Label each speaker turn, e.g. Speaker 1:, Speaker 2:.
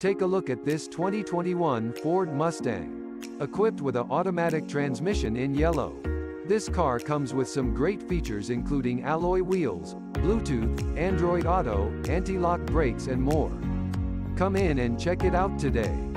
Speaker 1: Take a look at this 2021 Ford Mustang. Equipped with an automatic transmission in yellow. This car comes with some great features including alloy wheels, Bluetooth, Android Auto, anti-lock brakes and more. Come in and check it out today.